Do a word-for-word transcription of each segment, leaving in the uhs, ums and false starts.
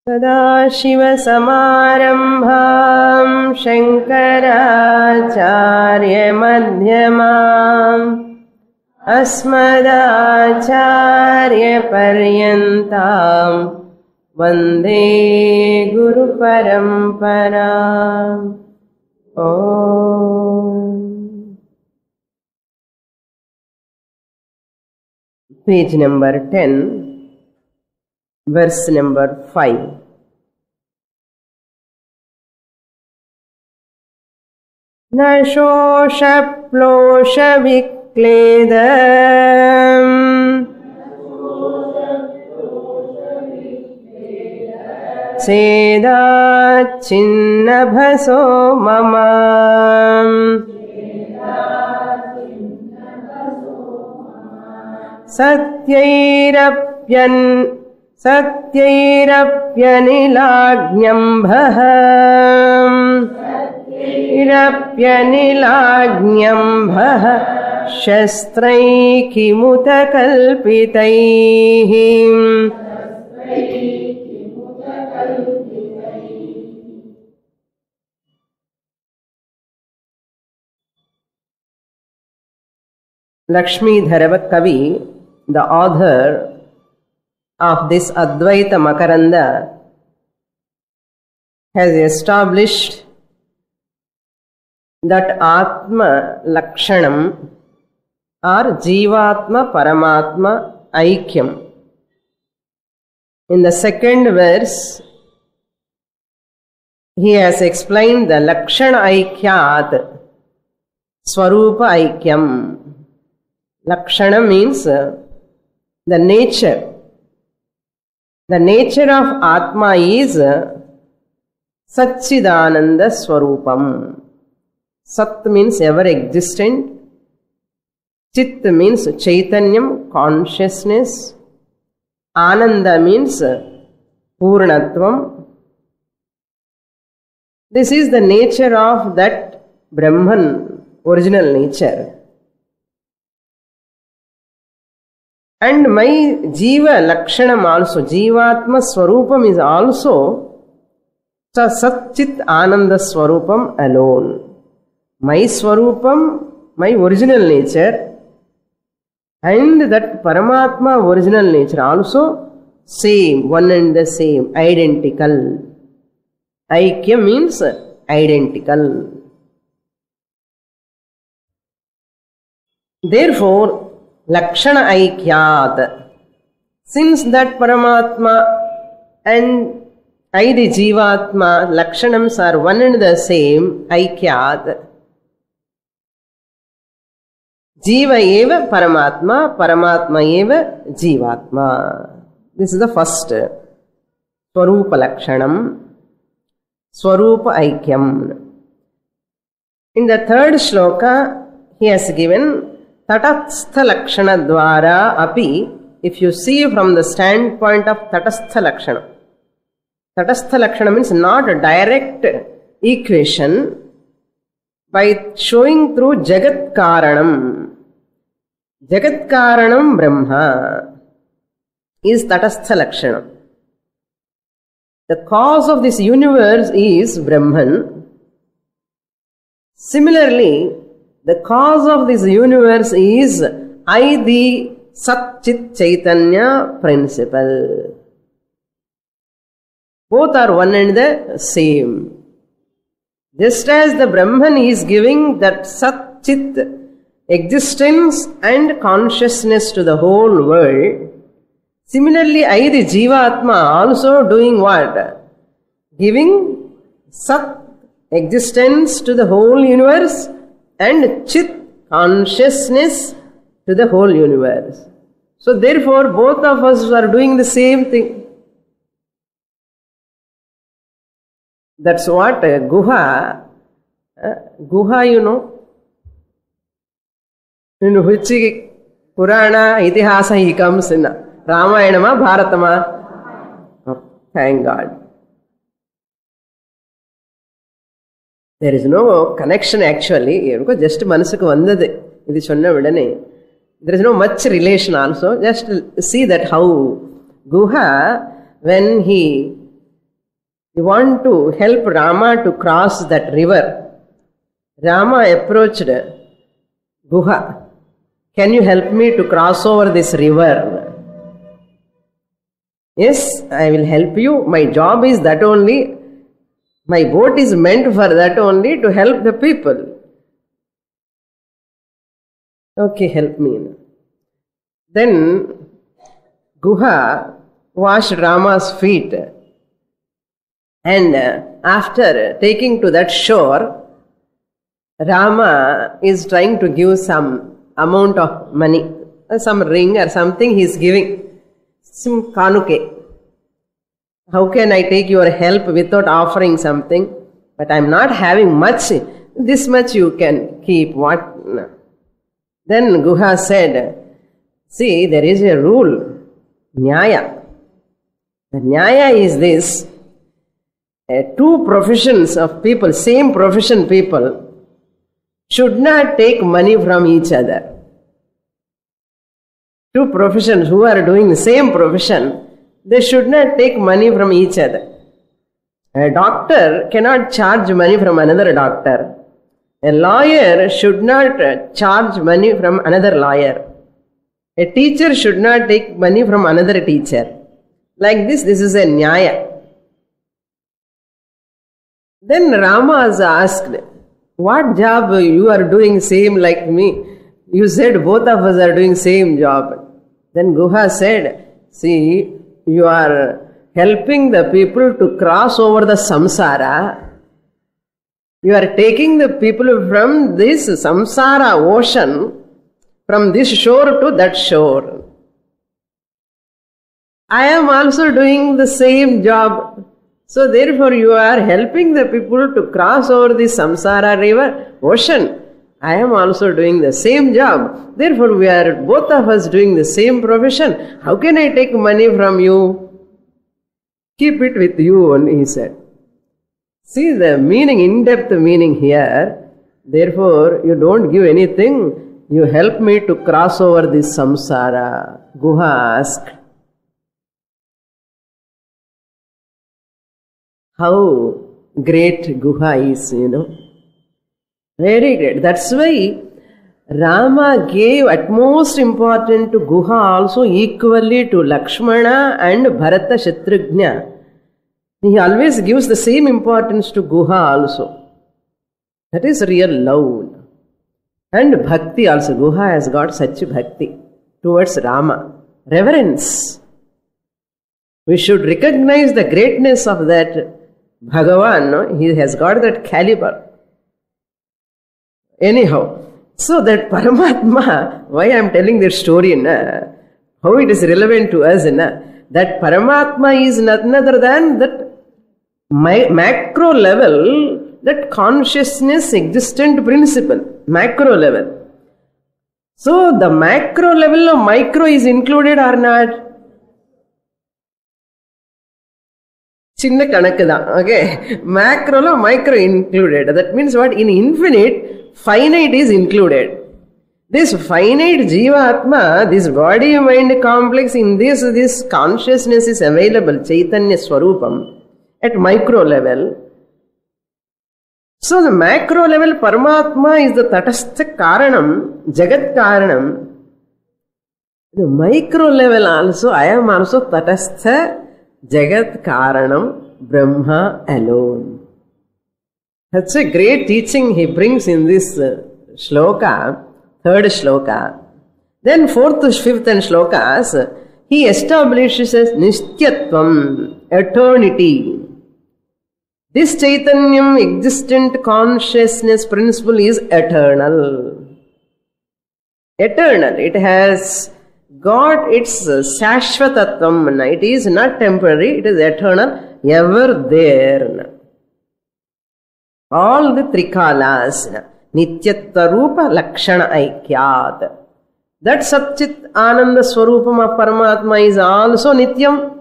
सदाशिवसमारम्भां शङ्कराचार्यमध्यमाम् अस्मदाचार्यपर्यन्तां वन्दे गुरुपरम्पराम्। ओम। Page number ten, verse number five. न शोषप्लोषविक्लेदम् सेदाच्छिन्नभसो मम सत्यैरप्यन् सत्यैरप्यनिलाग्न्यम्भः सत्यैरप्यनिलाग्न्यम्भः शस्त्रैः किमुत कल्पितैः। Lakshmidhara Kavi, the author of this Advaita Makaranda, has established that Atma Lakshanam or Jivatma Paramatma Aikyam. In the second verse, he has explained the Lakshana Aikyat Swarupa Aikyam. Lakshana means uh, the nature. The nature of Atma is uh, Satchidananda Swarupam. Sat means ever existent. Chit means Chaitanyam, consciousness. Ananda means uh, Purnatvam. This is the nature of that Brahman, original nature. And my Jiva Lakshanam also, Jivatma Swarupam is also Satchit Ananda Swarupam alone. My Swarupam, my original nature, and that Paramatma original nature also same, one and the same, identical. Aikya means identical. Therefore, Lakshana Aikyat. Since that Paramatma and I the Jivatma, Lakshanams are one and the same, Aikyat. Jiva eva Paramatma, Paramatma eva Jivatma. This is the first. Swarupa Lakshanam, Swarupa Aikyam. In the third shloka, he has given Tatastha Lakshana Dwara Api, if you see from the standpoint of Tatastha Lakshana. Tatastha Lakshana means not a direct equation, by showing through Jagat Karanam. Jagat Karanam Brahma is Tatastha Lakshana. The cause of this universe is Brahman. Similarly, the cause of this universe is I, the Sat-Chit Chaitanya principle. Both are one and the same. Just as the Brahman is giving that Sat-Chit existence and consciousness to the whole world, similarly I, the Jivatma, also doing what? Giving Sat existence to the whole universe and Chit consciousness to the whole universe. So therefore both of us are doing the same thing. That's what uh, Guha, uh, Guha you know, in which Purana, Itihasa he comes in, Ramayanama, Bharatama. Oh, thank God. There is no connection actually, just Manasuku Vandade, there is no much relation also. Just see that how Guha, when he You want to help Rama to cross that river. Rama approached Guha. Can you help me to cross over this river? Yes, I will help you. My job is that only. My boat is meant for that only, to help the people. Okay, help me. Then Guha washed Rama's feet, and after taking to that shore, Rama is trying to give some amount of money, some ring or something he is giving, some kanuke. How can I take your help without offering something? But I am not having much. This much you can keep. What? No. Then Guha said, see, there is a rule, Nyaya. The Nyaya is this, uh, two professions of people, same profession people, should not take money from each other. Two professions who are doing the same profession, they should not take money from each other. A doctor cannot charge money from another doctor. A lawyer should not charge money from another lawyer. A teacher should not take money from another teacher. Like this, this is a Nyaya. Then Rama was asked, what job you are doing same like me? You said both of us are doing same job. Then Guha said, see, you are helping the people to cross over the samsara. You are taking the people from this samsara ocean, from this shore to that shore. I am also doing the same job. So therefore you are helping the people to cross over the samsara river, ocean. I am also doing the same job. Therefore we are both of us doing the same profession. How can I take money from you? Keep it with you only, he said. See the meaning, in-depth meaning here. Therefore you don't give anything. You help me to cross over this samsara. Guha asked. How great Guha is, you know. Very great. That's why Rama gave utmost importance to Guha also equally to Lakshmana and Bharata Shatrugna. He always gives the same importance to Guha also. That is real love. And bhakti also. Guha has got such bhakti towards Rama. Reverence. We should recognize the greatness of that Bhagavan. No? He has got that caliber. Anyhow, so that Paramatma, why I am telling this story, na, how it is relevant to us, na, that Paramatma is nothing other than that my macro level, that consciousness existent principle, macro level. So the macro level of micro is included or not? Chinna kanakku okay. Macro lo micro included. That means what? In infinite, finite is included. This finite Jiva Atma, this body-mind complex, in this, this consciousness is available, Chaitanya Swarupam, at micro level. So the macro level, Paramatma is the Tatastha Karanam, Jagat Karanam. The micro level also, I am also Tatastha Jagat Karanam, Brahma alone. That's a great teaching he brings in this uh, shloka, third shloka. Then fourth, fifth and shlokas, he establishes as Nishthyatvam, eternity. This Chaitanyam, existent consciousness principle is eternal. Eternal. It has got its Sashvatatvam. It is not temporary, it is eternal, ever there. All the Trikalas, Nityatta Rupa Lakshana Aikyat. That Satchit Ananda Swarupam of Paramatma is also Nityam.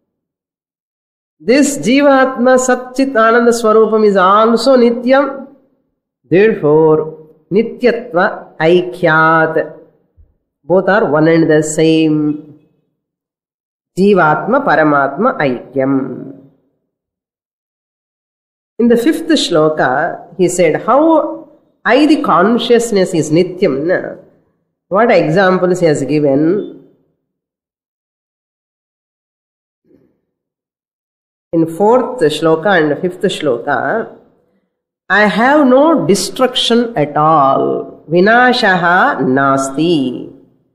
This Jivatma Satchit Ananda Swarupam is also Nityam. Therefore, Nityatva Aikyat. Both are one and the same. Jivatma Paramatma Aikyam. In the fifth shloka, he said, how I, the consciousness, is nityam. What examples he has given? In fourth shloka and fifth shloka, I have no destruction at all. Vinashaha nasti.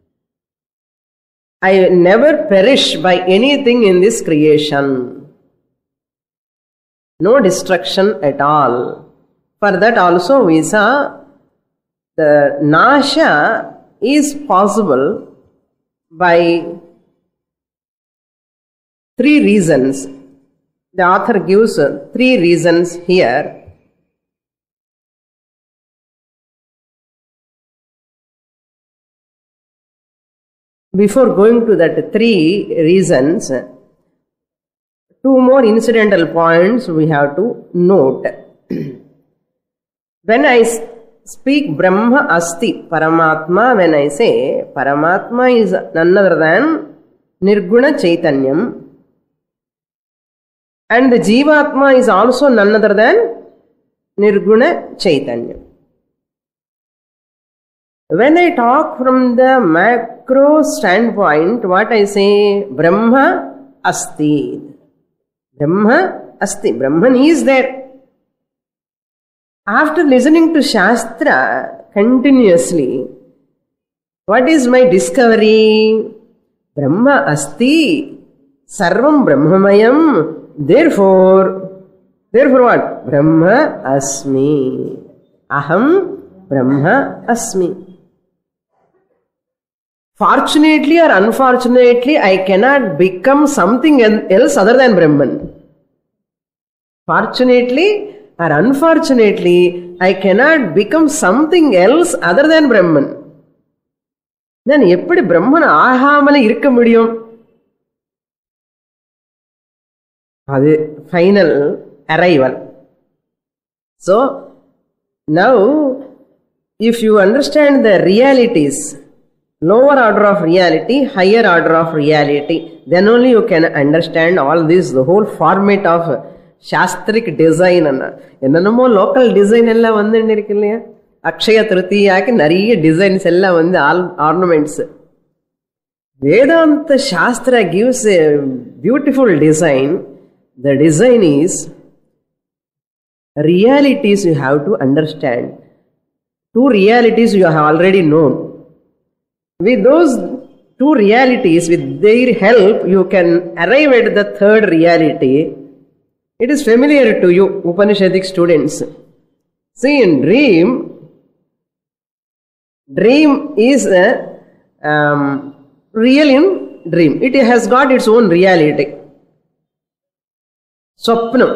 I never perish by anything in this creation. No destruction at all. For that also we saw the nasha is possible by three reasons. The author gives three reasons here. Before going to that three reasons, two more incidental points we have to note. When I speak Brahma Asti, Paramatma, when I say Paramatma is none other than Nirguna Chaitanyam, and the Jivatma is also none other than Nirguna Chaitanyam. When I talk from the macro standpoint, what I say? Brahma Asti. Brahma Asti. Brahman is there. After listening to Shastra continuously, what is my discovery? Brahma Asti. Sarvam Brahmamayam. Therefore, therefore what? Brahma Asmi. Aham Brahma Asmi. Fortunately or unfortunately, I cannot become something else other than Brahman. Fortunately or unfortunately, I cannot become something else other than Brahman. Then, eppadi Brahman ஆகாமல இருக்க முடியும்? அது final arrival. So, now, if you understand the realities, lower order of reality, higher order of reality, then only you can understand all this, the whole format of Shastric design. என்னென்னமோ local design எல்லாம் வந்து இருக்கு இல்லையா? அக்ஷய திருத்தியாக்கு நிறைய designs எல்லாம் வந்து ornaments. Vedanta Shastra gives a beautiful design. The design is realities you have to understand. Two realities you have already known. With those two realities, with their help, you can arrive at the third reality. It is familiar to you, Upanishadic students. See, in dream, dream is a um, real in dream. It has got its own reality. Swapnam.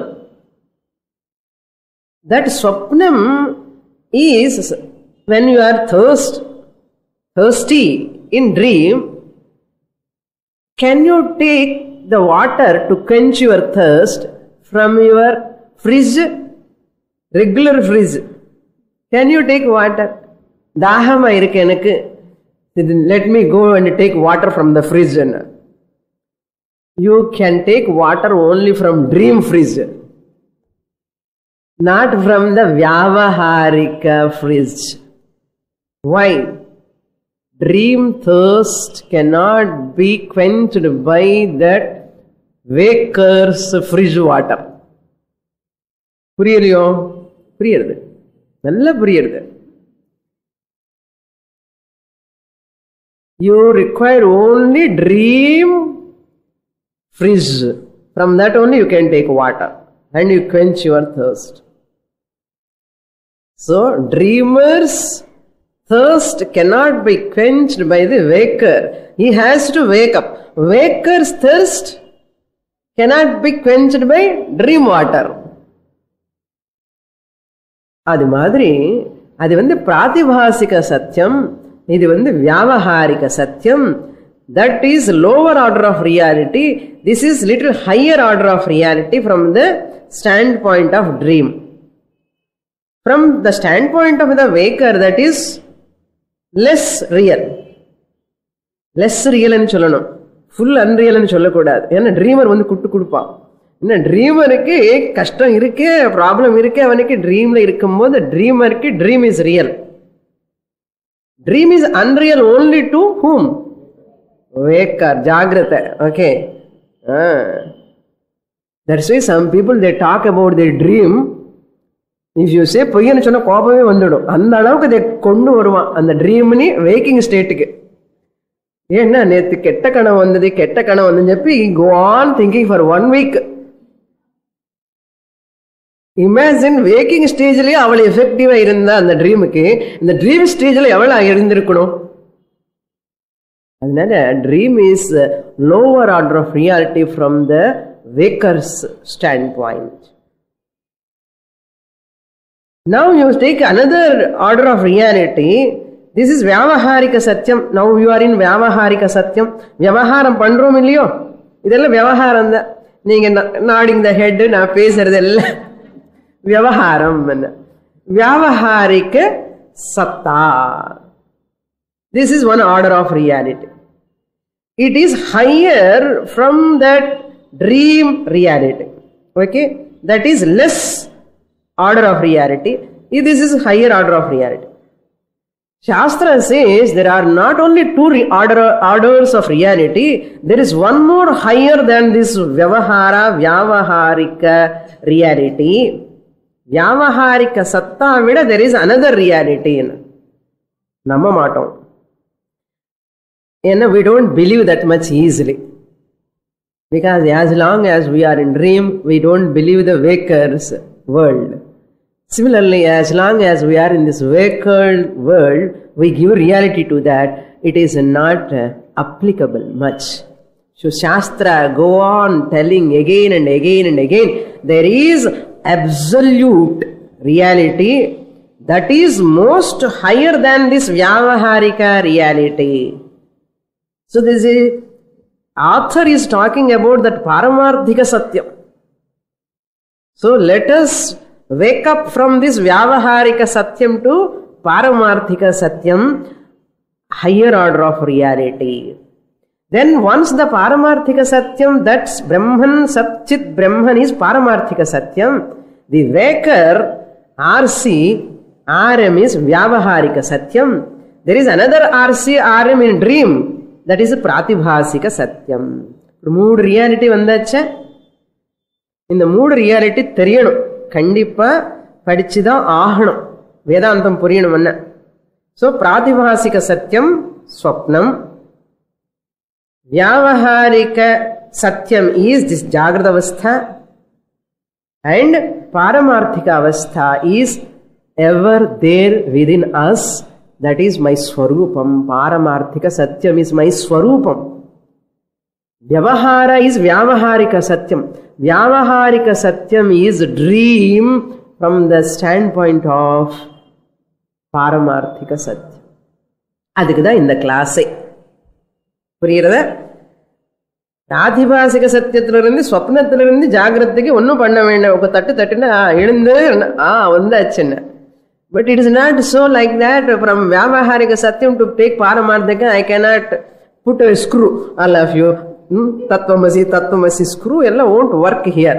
That Swapnam is when you are thirst, thirsty in dream. Can you take the water to quench your thirst from your fridge, regular fridge? Can you take water? Dahama irukku enakku, let me go and take water from the fridge. You can take water only from dream fridge, not from the Vyavaharika fridge. Why? Dream thirst cannot be quenched by that waker's fridge water. புரியலையோ? புரியுது, நல்ல புரியுது. You require only dream fridge. From that only you can take water and you quench your thirst. So, dreamer's thirst cannot be quenched by the waker. He has to wake up. Waker's thirst cannot be quenched by dream water. அது மாதிரி அது வந்து பிராதிபாசிக சத்தியம், இது வந்து வியாவஹாரிக சத்தியம். That is lower order of reality. This is little higher order of reality from the standpoint of dream. From the standpoint of the waker, that is less real. Less real ன்னு சொல்லணும், full unreal ன்னு சொல்லக்கூடாது. ஏன்னா trimmer வந்து good கொடுப்பான், என்ன ட்ரீமருக்கு கஷ்டம் இருக்கு, ப்ராப்ளம் இருக்கு, அவனுக்கு ட்ரீம்ல இருக்கும்போது ட்ரீமருக்கு dream is real. Dream is unreal only to whom? Waker, Jagrata. Okay. Ah. That's why some people they talk about their dream. If you say பொய்யன்னு சொன்னா கோபமே வந்துடும். அந்த அளவுக்கு they கொண்டு வருவான் அந்த ட்ரீம்னி வேக்கிங் ஸ்டேட்டுக்கு. ஏன்னா நேற்று கெட்ட கனவு வந்தது கெட்ட கனவு வந்து చెప్పి go on thinking for one week. Imagine waking ஸ்டேஜ்லயே அவள் எஃபெக்டிவா இருந்தா அந்த ட்ரீமுக்கு, இந்த ட்ரீம் ஸ்டேஜ்ல எவ்வளவு இருந்திருக்கணும். அதனால dream is lower order of reality from the wakers standpoint. Now you take another order of reality. This is வியாவகாரிக சத்தியம். நவ் யூ ஆர் இன் வியாவகாரிக சத்தியம். விவகாரம் பண்றோம் இல்லையோ, இதெல்லாம் விவகாரம் தான். நீங்க நாடிங் த ஹெட், நான் பேசுறது எல்லாம் விவகாரம். வியாவகாரிக சத்தா. This is one order of reality. It is higher from that dream reality. Okay? That is less order of reality. This is higher order of reality. Shastra says there are not only two order, orders of reality, there is one more higher than this vyavahara, vyavaharika reality. Vyavaharika satta vida there is another reality. Namma maatom. And we don't believe that much easily. Because as long as we are in dream, we don't believe the waker's world. Similarly, as long as we are in this waker world, we give reality to that. It is not uh, applicable much. So Shastra go on telling again and again and again, there is absolute reality that is most higher than this vyavaharika reality. So this is, author is talking about that paramarthika satyam. So let us wake up from this vyavaharika satyam to paramarthika satyam, higher order of reality. Then once the paramarthika satyam, that's Brahman, Satchit Brahman is paramarthika satyam. The waker, R C, R M is vyavaharika satyam. There is another R C, R M in dream. That is pratibhasika satyam. மூணு reality வந்தாச்சா? இந்த மூணு reality தெரியணும். கண்டிப்பா படிச்சுதான் ஆகணும். வேதாந்தம் புரியணும் என்ன. So pratibhasika satyam swapnam. Vyavaharika satyam is this jagrata avastha, and paramarthika avastha is ever there within us. That is my swarupam. Paramarthika satyam is my swarupam. Vyavahara is vyavaharika satyam. Vyavaharika satyam is dream from the standpoint of paramarthika satyam. அதுக்குதா இந்த கிளாஸே. புரியுறத? ஆதிபாசிக சத்தியத்திலிருந்து ஸ்வப்னத்திலிருந்து ஜாகிரத்துக்கு ஒன்றும் பண்ண வேண்டாம். ஒரு தட்டு தட்டுன்னு எழுந்து ஆ வந்தாச்சுன்னு. But it is not so like that. From Vyavaharika Satyam to take Paramarthika, I cannot put a screw. All of you, hmm? Tattvamasi, Tattvamasi screw, ella won't work here.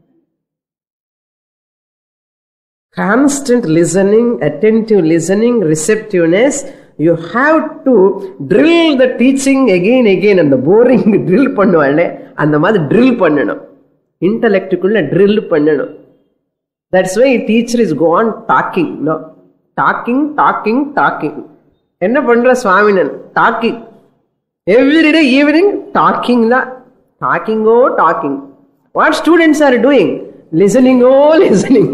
Constant listening, attentive listening, receptiveness. You have to drill the teaching again, again. And the boring drill பண்ணுவானே அந்த மாதிரி drill பண்ணணும். Intellectual drill பண்ணணும். That's why teacher is go on talking. No, talking, talking, talking. என்ன பண்ற சுவாமினன்? Talking. Every day evening talking da. Talking oh talking. What students are doing? Listening oh listening.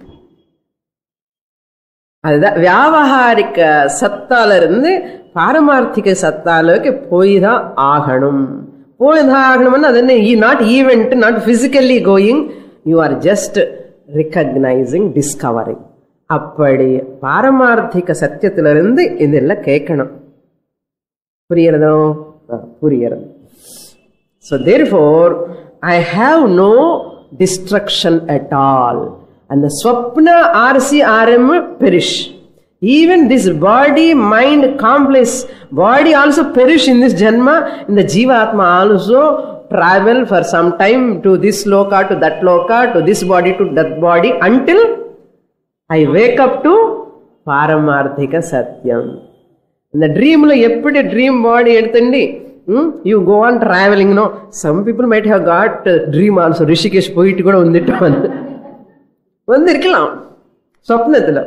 அதுதான் வியாவகாரிக சத்தால இருந்து பாரமார்த்திக சத்தாலுக்கு போய் தான் ஆகணும். போய் தான் ஆகணும்னா அது என்ன? Not event, not physically going. You are just recognizing, discovering. அப்படி பாரமார்த்திக சத்தியத்திலிருந்து இதெல்லாம் கேட்கணும். புரியுறதோ? புரியுறது. So therefore I have no destruction at all. And the swapna R C R M perish. Even this body mind complex body also perish in this janma. In the jiva atma also travel for some time to this loka, to that loka, to this body, to that body, until I wake up to Paramarthika Satyam. In the dream, eppudi dream body edutandi. Hmm? You go on traveling, no? Some people might have got uh, dream also. Rishikesh poitu kuda undittu vandu. Vandirkalam. Swapnathila.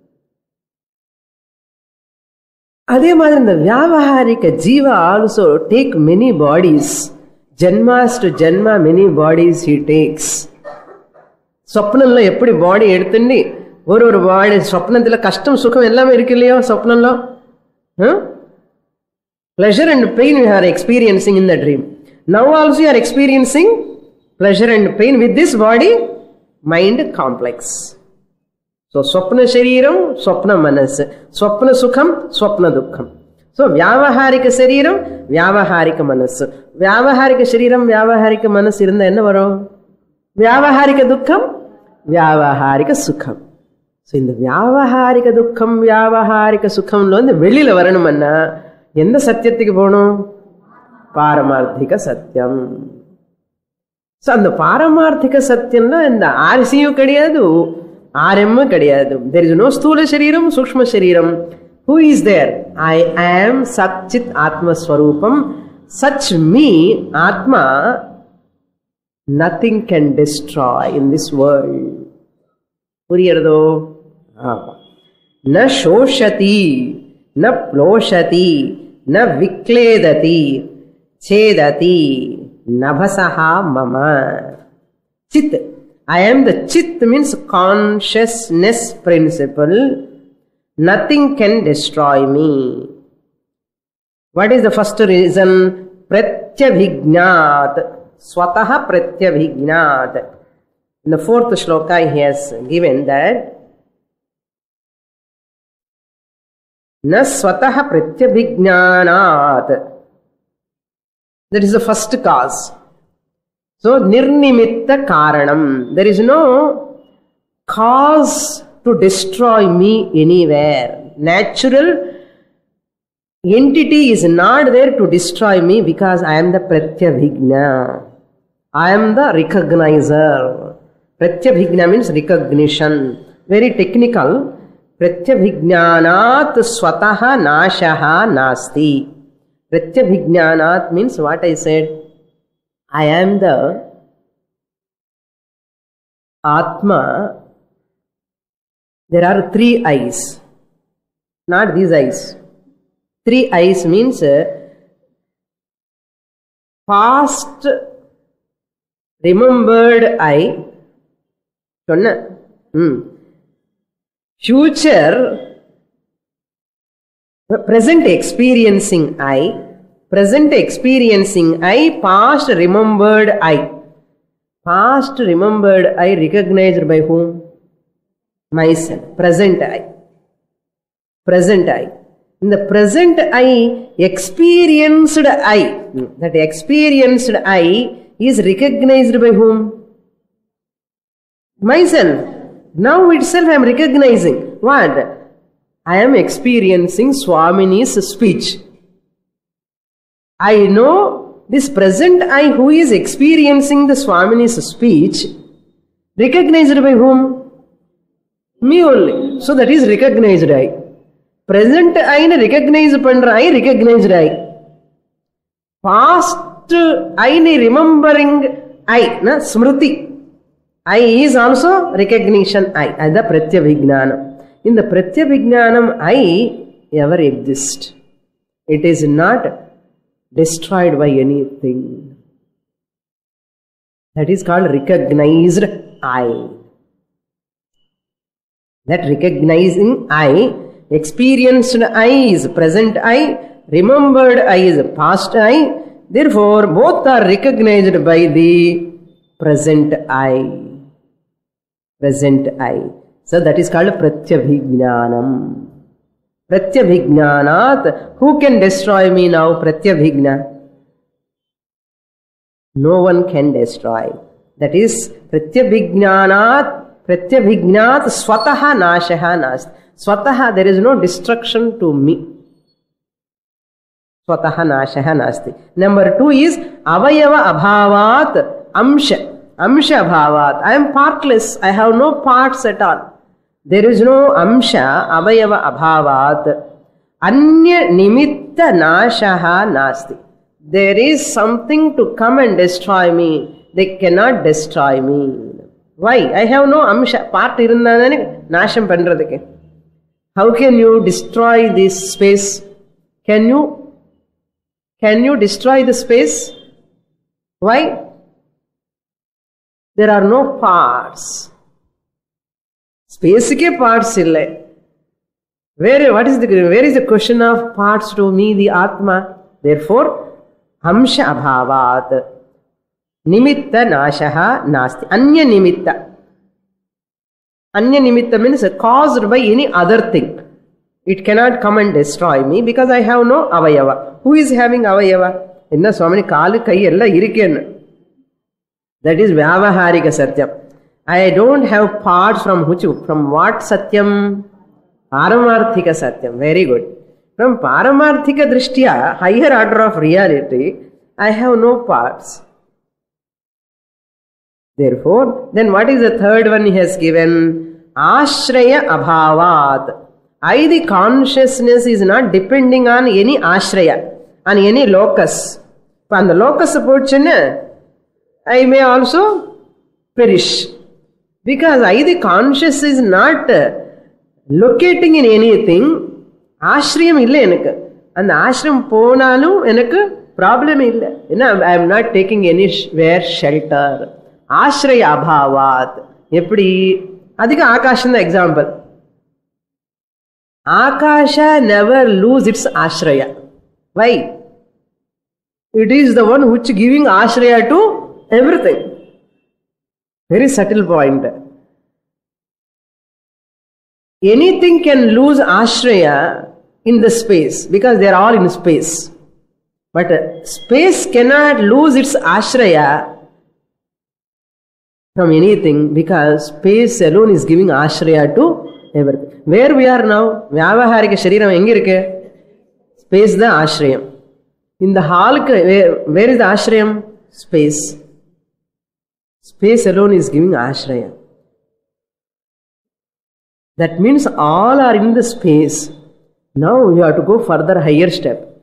Adhe madri the Vyavaharika Jiva also take many bodies. Janmas to Janma, many bodies he takes. Swapnanlo eppudi body edutandi. Oru oru body swapnathila kashtam sukham ellame irukkillayo swapnanlo. Huh? Pleasure and pain you are experiencing in the dream. Now also you are experiencing pleasure and pain with this body, mind complex. So, swapna shariram, swapna manas. Swapna sukham, swapna dukkham. So, vyavaharika shariram, vyavaharika manas. Vyavaharika shariram, vyavaharika manas irundha enna varum? Vyavaharika dukkham, vyavaharika sukham. So, in the vyavaharika dukkham, vyavaharika sukham lo, in the velila varanumanna, எந்த சத்தியத்துக்கு போகணும்? பாரமார்த்திக சத்தியம். So அந்த பாரமார்த்திக சத்தியம்னா இந்த ஆர்சியும் கிடையாது, RM கிடையாது. தெர் இஸ் நோ ஸ்தூல சரீரம், சூக்ஷ்ம சரீரம். Who is there? I am சச்சித் ஆத்மஸ்வரூபம். சச் மீ ஆத்மா nothing can destroy in this world. புரியறதோ? ந சோஷதி न प्लोषति न विक्लेदति चेदति नभसहा मम चित. I am the chit means consciousness principle. Nothing can destroy me. What is the first reason? Pratyabhignat. Swataha pratyabhignat. In the fourth shloka he has given that na swataha pratyabhignanat. That is the first cause. So, nirnimitta karanam. There is no cause to destroy me anywhere. Natural entity is not there to destroy me because I am the pratyabhigna. I am the recognizer. Pratyabhigna means recognition. Very technical. Pratyabhignanat swataha nashaha nasti. Pratyabhignanat means what I said. I am the Atma. There are three eyes. Not these eyes. Three eyes means past remembered eye. Sonna. Hmm. Future, present experiencing eye, present experiencing eye, past remembered eye. Past remembered eye recognized by whom? Myself. Present eye. Present eye. In the present eye, experienced eye, that experienced eye is recognized by whom? Myself. Now itself I am recognizing. What? I am experiencing Swamini's speech. I know this present I who is experiencing the Swamini's speech, recognized by whom? Me only. So that is recognized I. Present I na recognized pandra I, recognized I. Past I na remembering I, na smriti. I is also recognition I. As the pratyabhignanam. In the pratyabhignanam I ever exist. It is not destroyed by anything. That is called recognized I. That recognizing I, experienced I is present I, remembered I is past I. Therefore, both are recognized by the present I. Present I. So that is called pratyabhignanam. Pratyabhignanat. Who can destroy me now? Pratyabhigna. No one can destroy. That is pratyabhignanat. Pratyabhignat swataha nashaha nast. Swataha, there is no destruction to me. Swataha nashaha nasti. Number two is avayava abhavat amsha. Amsha abhavat. I am partless. I have no parts at all. There is no amsha avayava abhavat. Anya nimitta nashaha nasti. There is something to come and destroy me. They cannot destroy me. Why? I have no amsha. Part irundadane nasham pandradike. How can you destroy this space? Can you? Can you destroy the space? Why? There are no parts. Space ke parts ille. Where, what is the, where is the question of parts to me, the Atma? Therefore, amsha abhavat. Nimitta nashaha nasti. Anya nimitta. Anya nimitta means caused by any other thing. It cannot come and destroy me because I have no avayava. Who is having avayava? Inna Swamini kaalu kai ella irikkennu. That is vyavaharika satyam. I don't have parts from which, from what satyam? Paramarthika satyam. Very good. From paramarthika drishtya, higher order of reality, I have no parts. Therefore, then what is the third one he has given? Ashraya abhavat. I, the consciousness, is not depending on any ashraya, on any locus. On the locus portion, I may also perish. Because I, the conscious, is not locating in anything. Ashrayam illa enakku. And ashram ponalu enakku problem illa. You know, I am not taking anywhere shelter. Ashraya abhavat. Eppadi? Adhika Akasha example. Akasha never lose its ashraya. Why? It is the one which giving ashraya to everything. Very subtle point. Anything can lose ashraya in the space because they are all in space. But space cannot lose its ashraya from anything because space alone is giving ashraya to everything. Where we are now, Vyavaharika Shariram engirukke? Space the ashrayam. In the hall, where, where is the ashrayam? Space. Space alone is giving ashraya. That means all are in the space. Now you have to go further, higher step.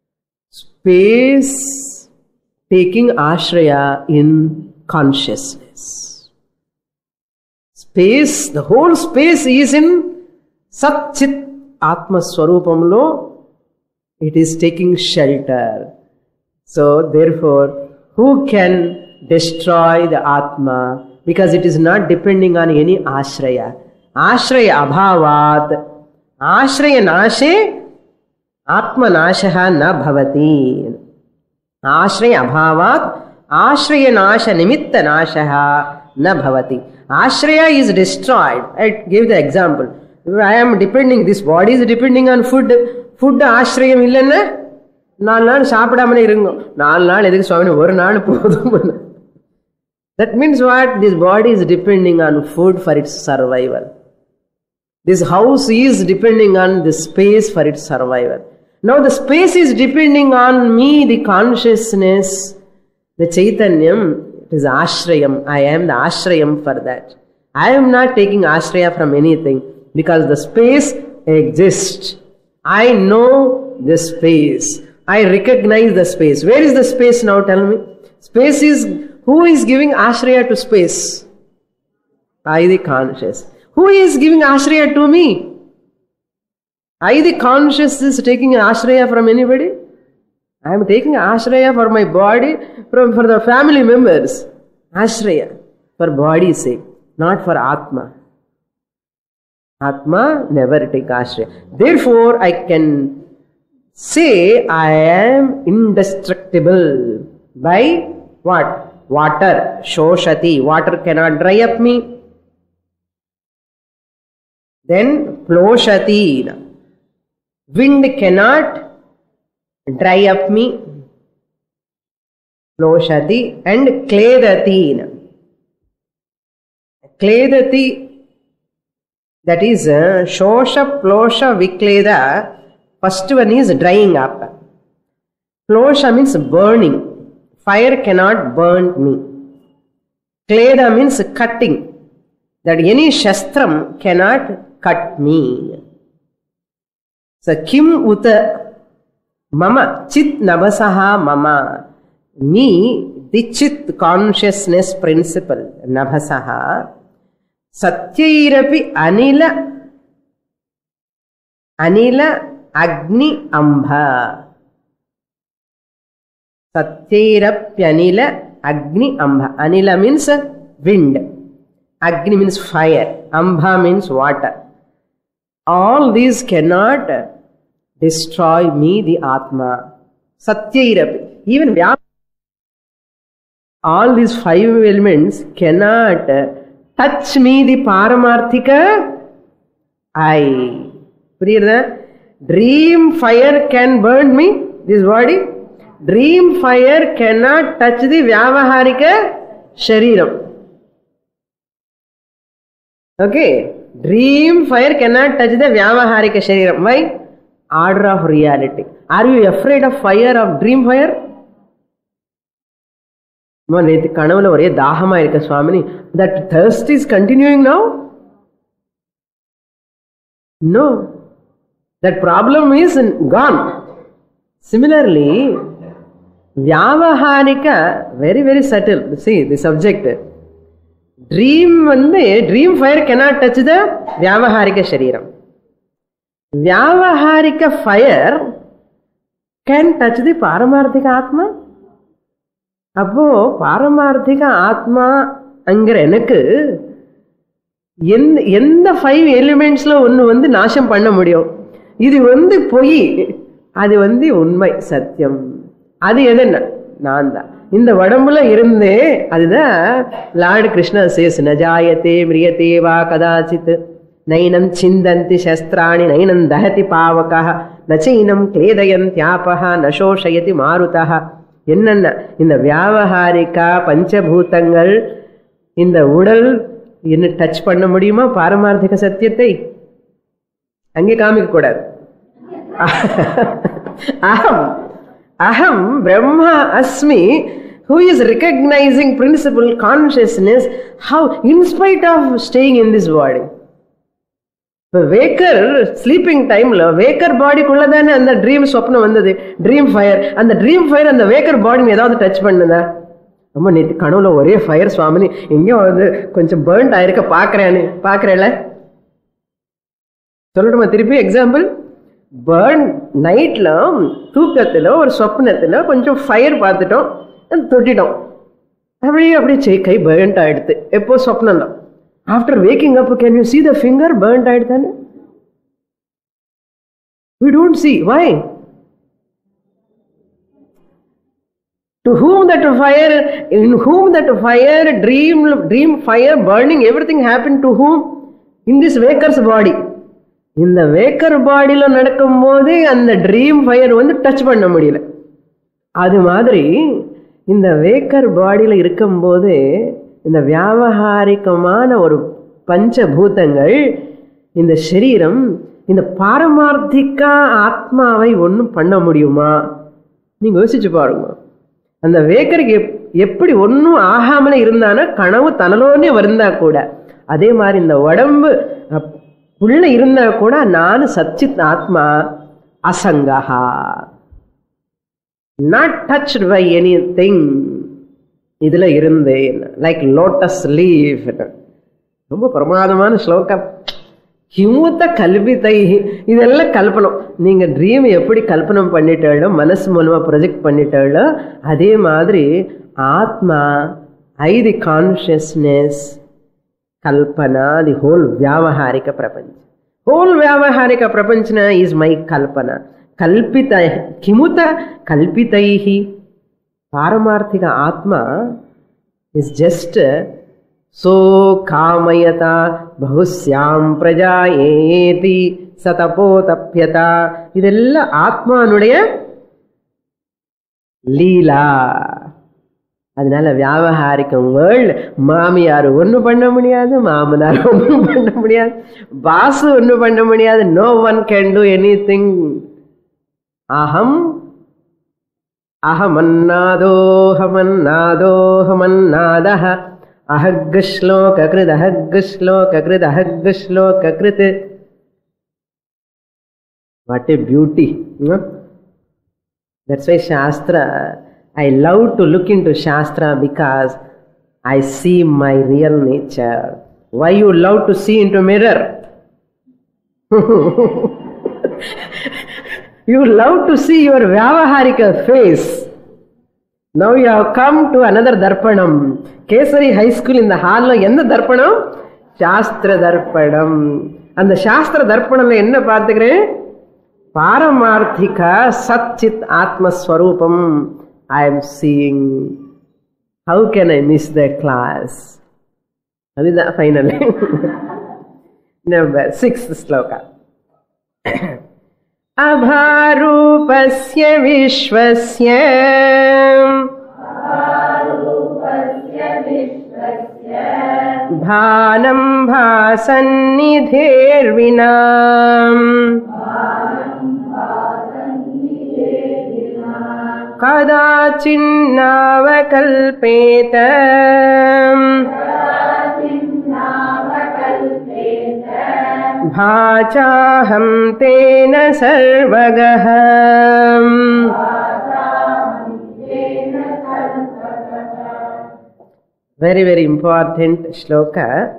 Space taking ashraya in consciousness. Space, the whole space is in Sat Chit Atma Swarupamlo. It is taking shelter. So therefore, who can destroy the Atma? Because it is not depending on any ashraya. Ashraya abhavat. Ashraya nashe Atma nashaha na bhavati. Ashraya abhavat. Ashraya nasha nimitta nashaha na bhavati. Ashraya is destroyed. I give the example. I am depending, this body is depending on food. Food ashrayam illenna? Naal naal saapidamane irungo. Naal naal edhukku Swamini oru naal podum. That means what? This body is depending on food for its survival. This house is depending on the space for its survival. Now the space is depending on me, the consciousness, the Chaitanyam. It is ashrayam. I am the ashrayam for that. I am not taking ashraya from anything because the space exists. I know the space. I recognize the space. Where is the space now? Tell me. Space is, who is giving ashraya to space? I, the conscious. Who is giving ashraya to me? I, the conscious, is taking ashraya from anybody? I am taking ashraya for my body, from for the family members. Ashraya for body's sake, not for Atma. Atma never take ashraya. Therefore, I can say I am indestructible by what? Water. Shoshati. Water cannot dry up me. Then ploshati. Wind cannot dry up me. Ploshati. And kledati. Kledati. That is uh, Shosha, Plosha, Vikleda. First one is drying up. Klosha means burning. Fire cannot burn me. Kleda means cutting. That any shastram cannot cut me. So kim uta mama chit nabhasaha mama. Me, the chit consciousness principle, nabhasaha. Satyairapi anila, anila agni ambha. Satyairapyanila agni ambha. Anila means wind. Agni means fire. Ambha means water. All these cannot destroy me, the Atma. Satyairapi. Even Vyapa. All these five elements cannot touch me, the Paramarthika I. Dream fire can burn me, this body. Dream fire cannot touch the Vyavaharika Shariram. Okay. Dream fire cannot touch the Vyavaharika Shariram. Why? Order of reality. Are you afraid of fire, of dream fire? That thirst is continuing now? No. That problem is gone. Similarly, Vyavaharika, very, very subtle. See, the subject. Dream, dream fire cannot touch the Vyavaharika Shariram. Vyavaharika fire can touch the Paramarthika Atma. அப்போ பாரமார்த்திக ஆத்மா அங்கிற எனக்கு எந்த எந்த five எலிமெண்ட்ஸ்ல ஒன்று வந்து நாசம் பண்ண முடியும்? இது வந்து பொய், அது வந்து உண்மை சத்தியம். அது எதுன்னா நான் தான். இந்த உடம்புல இருந்தே அதுதான் லார்டு கிருஷ்ணா சேஸ் நஜாயத்தே மிரியத்தே வா கதாச்சித் நைனம் சிந்தந்தி சஸ்திராணி நைனம் தஹதி பாவகா நச்சைனம் கிளேதயந்த்யாபஹ நசோஷயதி மாருதஹ. என்னன்னா இந்த வியாவஹாரிகா பஞ்சபூதங்கள் இந்த உடல் என்ன டச் பண்ண முடியுமா பாரமார்த்திக சத்தியத்தை? அங்கே காமிக்க கூடாது. அஹம் அஹம் பிரம்மா அஸ்மி, who is recognizing principle consciousness, how in spite of staying in this body. Waker sleeping டைம்ல வேக்கர் பாடிக்குள்ள தானே அந்த ட்ரீம் சொப்னம் வந்தது, ட்ரீம் ஃபயர். அந்த ட்ரீம் ஃபயர் அந்த வேக்கர் பாடி ஏதாவது டச் பண்ணுதா? ரொம்ப நேற்று கனவுல ஒரே ஃபயர் சுவாமினி, எங்கேயோ வந்து கொஞ்சம் பேர்ன்ட் ஆயிருக்க பாக்குறேன்னு பாக்குறேன்ல. சொல்லட்டுமா திருப்பி எக்ஸாம்பிள்? பேர்ன் நைட்ல தூக்கத்துல ஒரு சொப்னத்துல கொஞ்சம் ஃபயர் பார்த்துட்டோம், தொட்டிட்டோம், அப்படியே அப்படியே கை பேர்ன்ட் ஆயிடுது. எப்போ சொப்னம் தான். After waking up, can you see the finger burnt out then? We don't see. Why? To whom that fire, in whom that fire, dream, dream fire, burning, everything happened to whom? In this waker's body. In the waker body la nadakkum bodhe and the dream fire vandu touch panna mudiyala. Adu madri in the waker body la irukkum bodhe இந்த வியாவகாரிகமான ஒரு பஞ்சபூதங்கள் இந்த சரீரம் இந்த பாரமார்த்திகா ஆத்மாவை ஒன்றும் பண்ண முடியுமா? நீங்க யோசிச்சு பாருங்க. அந்த வேக்கருக்கு எப்படி ஒன்றும் ஆகாமல இருந்தானா கனவு தனலோனே வருந்தா கூட, அதே மாதிரி இந்த உடம்பு உள்ள இருந்தா கூட நான் சச்சித் ஆத்மா அசங்கஹா, நாட் டச்ட் பை எனிதிங். இதுல இருந்தேன் லைக் லோட்டஸ் லீஃப். ரொம்ப பிரமாதமான ஸ்லோகம். ஹிமுத்த கல்பித்தை, இதெல்லாம் கல்பனம். நீங்க ட்ரீம் எப்படி கல்பனம் பண்ணிட்டாலோ, மனசு மூலமா ப்ரொஜெக்ட் பண்ணிட்டாலோ, அதே மாதிரி ஆத்மா ஐ தி கான்ஷியஸ்னஸ் கல்பனா தி ஹோல் வியாவகாரிக பிரபஞ்ச. ஹோல் வியாவகாரிக பிரபஞ்சன இஸ் மை கல்பனா. கல்பித கிமுத கல்பிதைஹி. பாரமார்த்திக ஆத்மா இஸ் ஜஸ்ட் சோ காமயதா பகுஸ்யாம் பிரஜாயேதி சதபோ தப்யதா. இதெல்லாம் ஆத்மானுடைய லீலா. அதனால வியாவகாரிக்கம் வேர்ல்ட் மாமியார் ஒன்றும் பண்ண முடியாது, மாமனார் ஒன்றும் பண்ண முடியாது, பாசு ஒன்றும் பண்ண முடியாது. No one can do anything. அகம் ahamannado-hamannado-hamannadah ahagga-shloka-krit ahagga-shloka-krit ahagga-shloka-krit. What a beauty. You know? That's why Shastra, I love to look into Shastra because I see my real nature. Why you love to see into mirror? You love to see your Vyavaharika face. Now you have come to another Darpanam. Kesari High School in the hall, enna Darpanam? Shastra Darpanam. And the Shastra Darpanam enna paathukiren? Paramarthika Satchit Atma Swarupam I am seeing. How can I miss that class? That is the finally. Number sixth sloka. Abharupasya Vishwasya Bhanam Bhasannidhervinam Kadachinnavakalpetam Bhachaham tena sarvagaham. Very, very important shloka.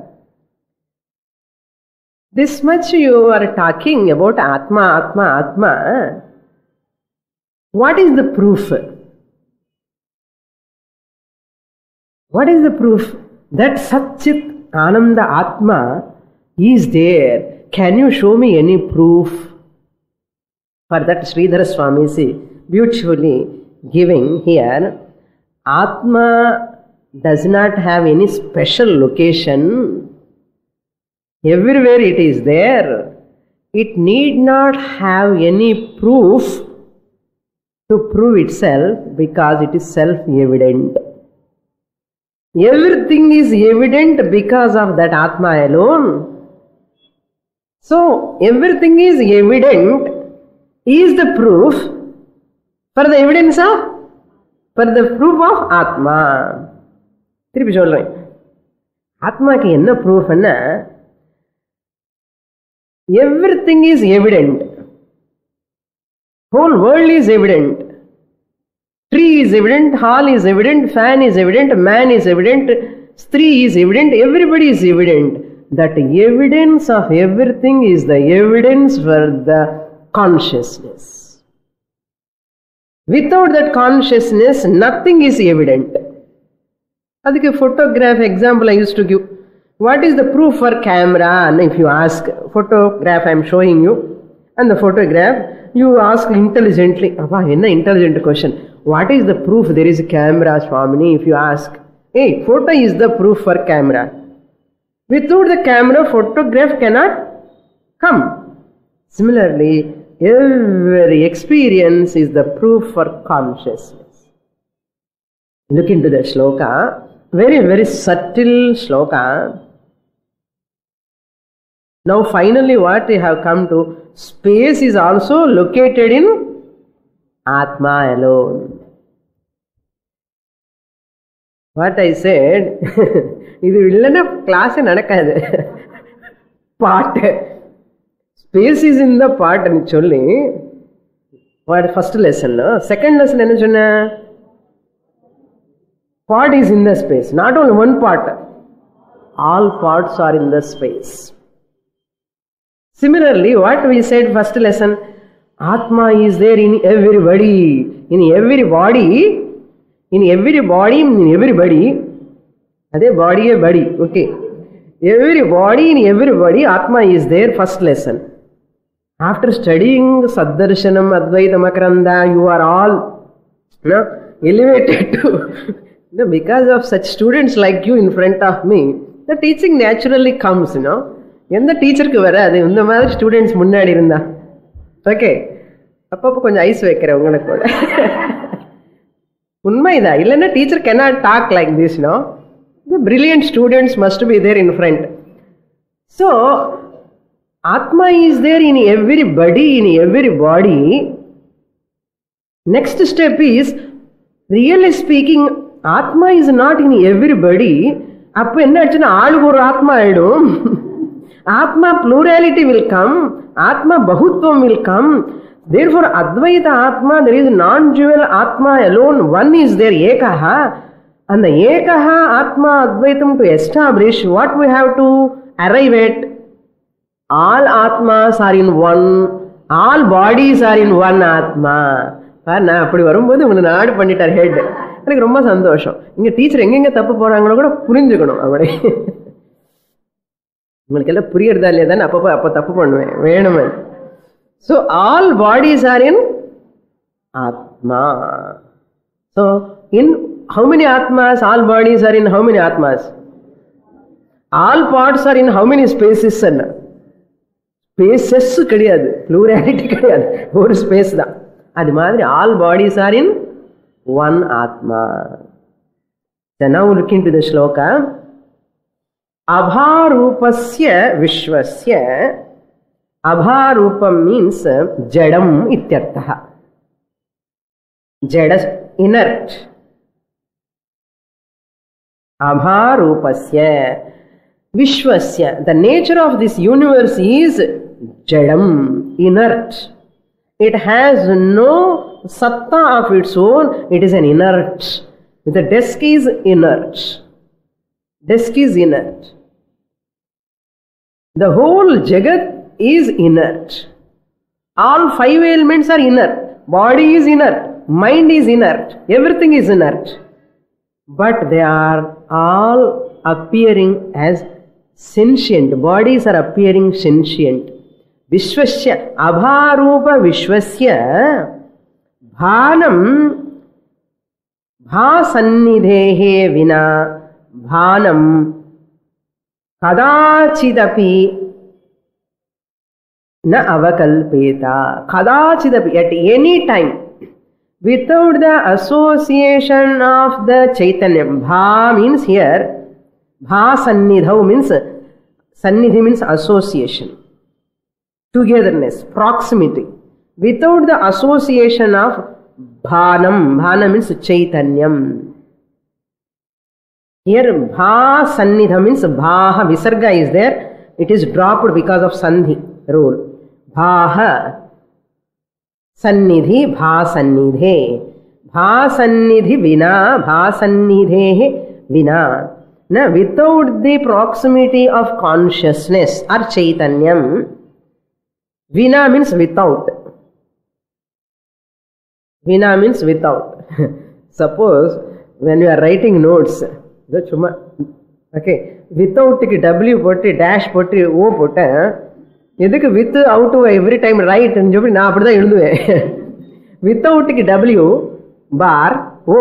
This much you are talking about Atma, Atma, Atma. What is the proof? What is the proof that Satchit Ananda Atma is there? Can you show me any proof? For that Sridhara Swami is beautifully giving here. Atma does not have any special location. Everywhere it is there. It need not have any proof to prove itself because it is self-evident. Everything is evident because of that Atma alone. So, everything is evident is the proof for the evidence of, for the proof of Atma. திருப்பி சொல்றேன். ஆத்மாக்கு என்ன ப்ரூஃப்னா, everything is evident. Whole world is evident. Tree is evident, hall is evident, fan is evident, man is evident, stree is evident, everybody is evident. That evidence of everything is the evidence for the consciousness. Without that consciousness, nothing is evident. That's a photograph example I used to give. What is the proof for camera? And if you ask, photograph I am showing you, and the photograph, you ask intelligently, Abba, enna intelligent question. What is the proof there is a camera, Swamini? If you ask, hey, photo is the proof for camera. Without the camera, photograph cannot come. Similarly, every experience is the proof for consciousness. Look into the shloka. Very, very subtle shloka. Now finally what we have come to, space is also located in Atma alone. What I said, இது இல்லைன்னா class நடக்காது. பாட்டு space is in த பாட்டுன்னு சொல்லி first லெசன்ல, second lesson என்ன சொன்ன, part is in the space, not only one part, all parts are in the space. Similarly, what we said first lesson, Atma is there in everybody, in every body, in every body, in everybody. Adhe body a body, okay. Every body, in everybody, Atma is there, first lesson. After studying Saddarshanam, Advaita Makaranda, you are all no, elevated to no, because of such students like you in front of me, the teaching naturally comes, you know. எந்த டீச்சருக்கு வராது இந்த மாதிரி students முன்னாடி இருந்தா. Okay, அப்பப்போ கொஞ்சம் ice வைக்கிறேன் உங்களுக்கு கூட. உண்மைதான், இல்லைன்னா teacher cannot talk like this, no. The brilliant students must be there in front. So, Atma is there in everybody, in every body. Next step is Really speaking, Atma is not in everybody. Appo enna achina aalugu or Atma aidum. Atma plurality will come. Atma bahutvam will come. Therefore, Advaita Atma, there is non-dual Atma alone. One is there, Ekaha. And the Ekaha Atma Advaitam to establish, what we have to arrive at? All Atmas are in one. All bodies are in one Atma. நான் அப்படி வரும்போது உன்னை நாடு பண்ணிட்டார் head. எனக்கு ரொம்ப சந்தோஷம். இங்க டீச்சர் எங்கெங்க தப்பு போறாங்களோ கூட புரிஞ்சுக்கணும். அப்படி உங்களுக்கு எல்லாம் புரியறதா இல்லையா தானே அப்பப்போ அப்போ தப்பு பண்ணுவேன் வேணுமே. So all bodies are in ஆத்மா. So in how many atmas? All bodies are in how many atmas? All parts are in how many spaces? Spaces கிடையாது, plurality கிடையாது, ஒரு ஸ்பேஸ் தான். அது மாதிரி all bodies are in one atma. So now look into the shloka. Abharupasya vishwasya. Abharupam means jadam ityartha. Jada, inert. Abharupasya vishwasya. The nature of this universe is jadam, inert. It has no satta of its own. It is an inert. The desk is inert. Desk is inert. The whole jagat is inert. All five elements are inert. Body is inert. Mind is inert. Everything is inert. But they are all appearing as sentient. Bodies are appearing sentient. Vishwasya, abharupa vishwasya bhanam bhasannidhehe vina bhanam kadachidapi na avakalpeta. Kadachidapi, at any time, without the association of the Chaitanya. Bha means here, bha sannidhau means, sannidhi means association, togetherness, proximity. Without the association of bhanam, bhanam means Chaitanyam. Here bha sannidha means bhaha, visarga is there, it is dropped because of sandhi rule. Bhaha sannidhi, bhasannidhe. Bhasannidhi vina, bhasannidhehe vina. Now, without the proximity of consciousness or Chaitanyam, vina means without. Vina means without. Suppose when you are writing notes, okay, without W போட்டு dash போட்டு O போட்டேன். எதுக்கு without every time right சொல்லி நான் அப்படிதான் எழுதுவேன். வித்தவுட்டுக்கு W பார் ஓ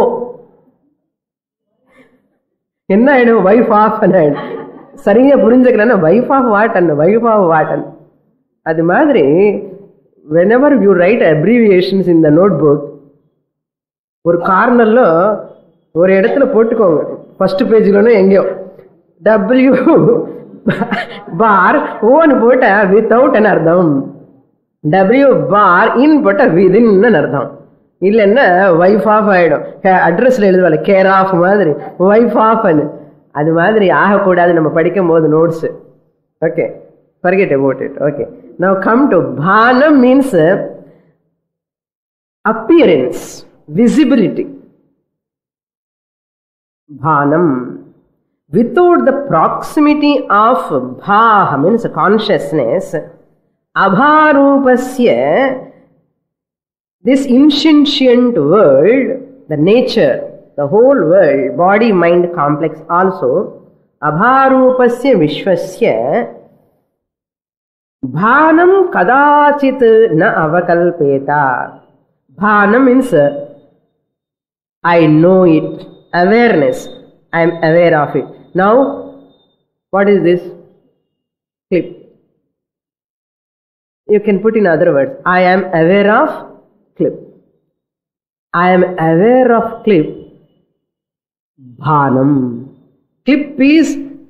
என்ன ஆயிடும்? வைஃப் ஆஃப் ஆயிடும். சரியா புரிஞ்சுக்கிறேன்னா வைஃப் ஆஃப் வாட்டன், வைஃப் ஆஃப் வாட்டன். அது மாதிரி whenever you write abbreviations in the notebook, ஒரு கார்னர்ல ஒரு இடத்துல போட்டுக்கோங்க. ஃபர்ஸ்ட் பேஜ்லன்னு எங்கேயோ டபிள்யூ பார் ஓன்னு போட்ட வித்தவுட் அர்த்தம், டபிள்யூ பார் இன் போட்ட விதின் அர்த்தம். இல்லைன்னா வைஃப் ஆஃப் ஆயிடும். அட்ரஸ்ல எழுதுவாள் கேர் ஆஃப் மாதிரி வைஃப் ஆஃப். அது மாதிரி ஆகக்கூடாது நம்ம படிக்கும் போது notes. Okay, forget about it. Okay, now come to bhanam means appearance, visibility. Bhanam. Without the proximity of bhaha means consciousness, abharupasya, this insentient world, the nature, the whole world, body, mind, complex also, abharupasya vishwasya bhanam kadachit na avakalpeta. Bhanam means I know it, awareness, I am aware of it. Now, what is this? Clip. You can put in other words, I am aware of clip. I am aware of clip. Bhanam. Clip is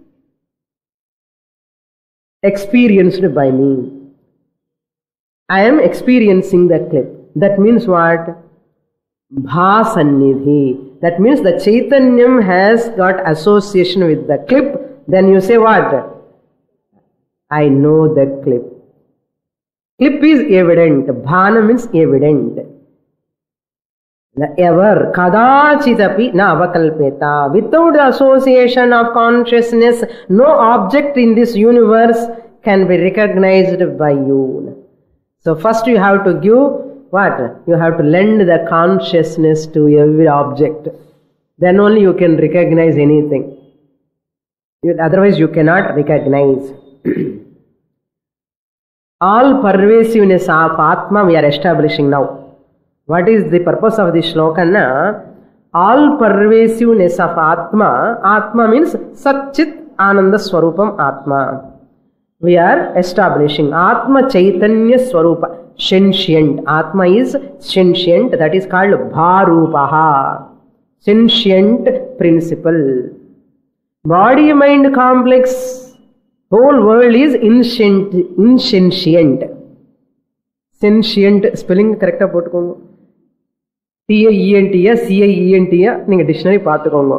experienced by me. I am experiencing the clip. That means what? Bha-sannidhi. That means the Chaitanyam has got association with the clip. Then you say what? I know the clip. Clip is evident. Bhana means evident. Ever. Kadachitapi na avakalpeta. Without the association of consciousness, no object in this universe can be recognized by you. So first you have to give what? You have to lend the consciousness to every object. Then only you can recognize anything. You, otherwise you cannot recognize. All pervasiveness of Atma we are establishing now. What is the purpose of this shloka? Na? All pervasiveness of Atma. Atma means Satchit Ananda Swarupam Atma. We are establishing Atma Chaitanya Swarupa. Sentient. Atma is sentient. That is called Bharupaha. Sentient principle. Body mind complex. Whole world is insentient. Insentient. Sentient. Spelling correct போட்டுக்கோங்க. T A E N T A C I E N T A நீங்க dictionary பார்த்துக்கோங்க.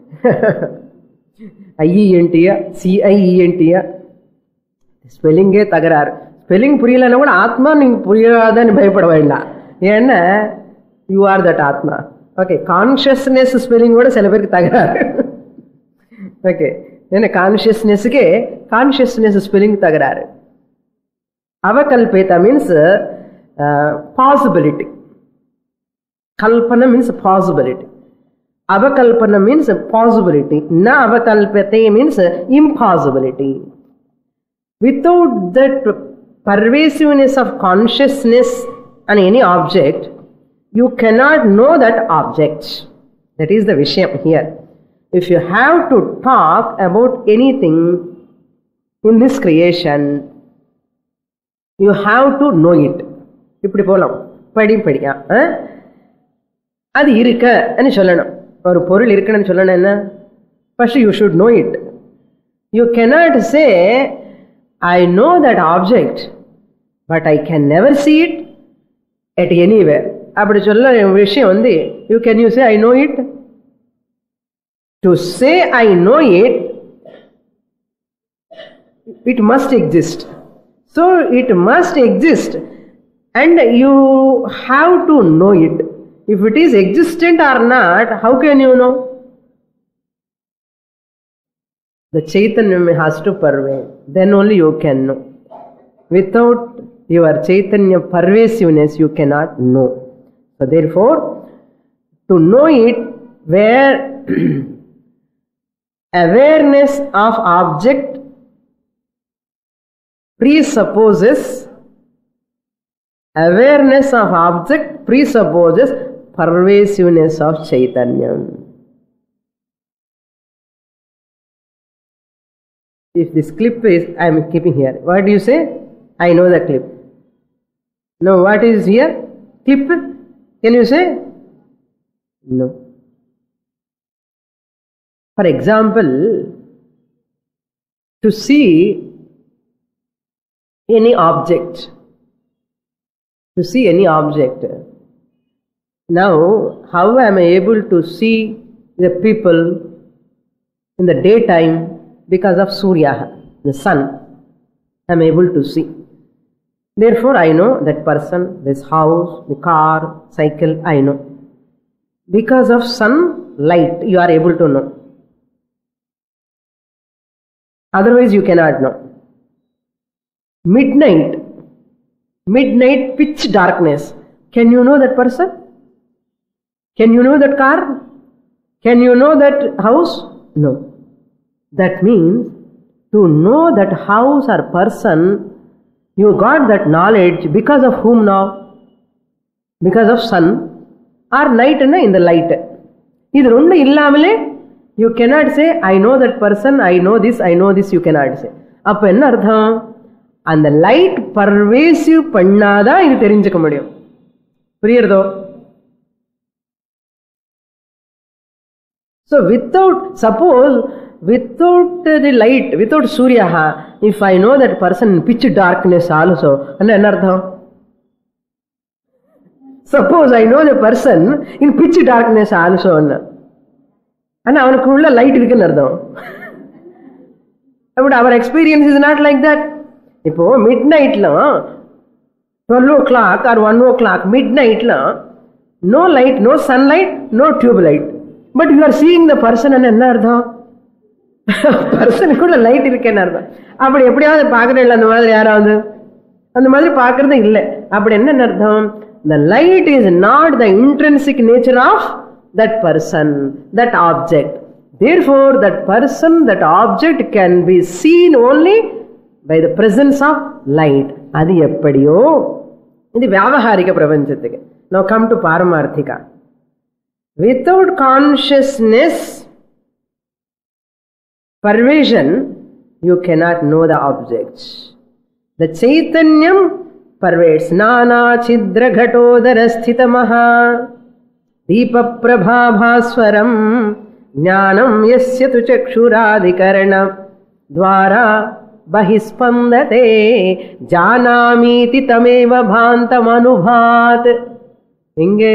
I E N T A C I E N T A ஸ்பெல்லிங்கே தகராறு. Spelling புரியலன்னா கூட ஆத்மா நீங்க புரியாதான்னு பயப்பட வேண்டாம். ஏன்னா யூ ஆர் தட் ஆத்மா. ஓகே, கான்ஷியஸ்னஸ் ஸ்பெல்லிங் கூட சில பேருக்கு தகராறு. ஓகே, ஏன்னா கான்ஷியஸ்னஸுக்கே கான்ஷியஸ்னஸ் ஸ்பெல்லிங் தகராறு. அவகல்பேதா means possibility. Kalpana means possibility. Avakalpana means possibility. Na avakalpate means impossibility. Without that pervasiveness of consciousness on any object, you cannot know that object. That is the Vishayam here. If you have to talk about anything in this creation, you have to know it. இப்படி போலாம் படி படியா அது இருக்க ன்னு சொல்லணும். ஒரு பொருள் இருக்குன்னு சொல்லணும் என்ன? First you should know it. You cannot say I know that object but I can never see it at anywhere. அப்படி சொல்ல விஷயம் வந்து you can you say I know it? To say I know it, it must exist. So it must exist and you have to know it. If it is existent or not, how can you know? The Chaitanya has to pervade. Then only you can know. Without your Chaitanya pervasiveness, you cannot know. So therefore, to know it, where awareness of object presupposes awareness of object presupposes pervasiveness of Chaitanya. If this clip is, I am keeping here. What do you say? I know the clip. No, what is here? Clip? Can you say? No. For example, to see any object, to see any object. Now, how am I able to see the people in the daytime? Because of Surya, the sun, I am able to see. Therefore, I know that person, this house, the car, cycle, I know. Because of sun light, you are able to know. Otherwise, you cannot know. Midnight, midnight pitch darkness. Can you know that person? Can you know that car? Can you know that house? No. That means to know that house or person, you got that knowledge because of whom now? Because of sun or night in the light. Idu rendu illamale you cannot say I know that person, I know this, I know this, you cannot say. Appo enna artham? And the light pervasive pannada idu therinjika mudiyum. Puriyartho? So without, suppose without the light, without Surya, if I know that person in pitch darkness also, and another Suppose I know the person in pitch darkness also. And avanukulla light irukku ardham. But our experience is not like that. Ipo midnight la twelve o'clock or one o'clock midnight la no light, no sunlight, no tube light. But you are seeing the person and enna ardham? Person kulla light irukken ardham. Apdi eppadiyavathu paakrilla andha maadhiri yaravadhu andha maadhiri paakradhu illa. Apdi enna ardham? The light is not the intrinsic nature of that person, that object. Therefore, that person, that object can be seen only by the presence of light. Adi eppadiyo idu vyavaharika prapanchathukku. Now come to Paramarthika. Without consciousness pervasion, you cannot know the objects. The Chaitanyam pervades. Nana chidra ghatodara sthitamaha deepa prabhabhaswaram jnanam yasya tu chakshuradikarana dvara bahispandate janamiti tameva bhantam anubhat. Inge